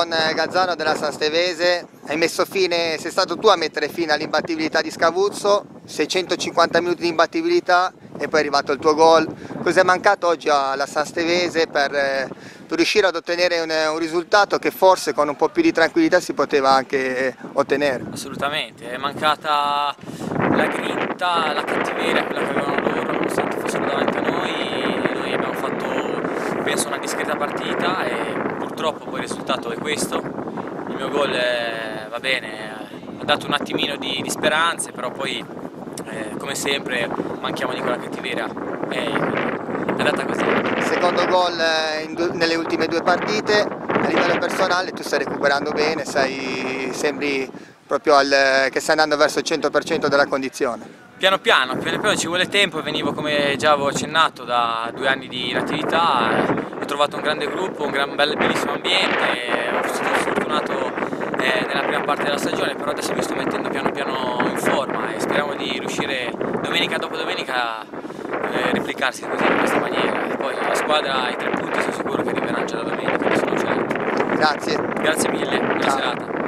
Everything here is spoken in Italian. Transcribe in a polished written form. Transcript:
con Gazzano della Sanstevese, sei stato tu a mettere fine all'imbattibilità di Scavuzzo, 650 minuti di imbattibilità e poi è arrivato il tuo gol. Cos'è mancato oggi alla Sanstevese per riuscire ad ottenere un risultato che forse con un po' più di tranquillità si poteva anche ottenere? Assolutamente, è mancata la grinta, la cattiveria, quella che avevano loro, nonostante fossero davanti a noi abbiamo fatto, penso, una discreta partita e purtroppo poi il risultato è questo. Il mio gol, va bene, ha dato un attimino di speranze, però poi, come sempre, manchiamo di quella cattiveria e è andata così. Secondo gol nelle ultime due partite, a livello personale tu stai recuperando bene, sembri proprio che stai andando verso il 100% della condizione. Piano piano ci vuole tempo, venivo, come già avevo accennato, da 2 anni di inattività, ho trovato un grande gruppo, un bellissimo ambiente, sono stato sfortunato nella prima parte della stagione, però adesso mi sto mettendo piano piano in forma e speriamo di riuscire domenica dopo domenica a replicarsi così in questa maniera. E poi la squadra, i 3 punti sono sicuro che arriveranno già da domenica, ne sono certo. Grazie. Grazie mille, buona Ciao. serata.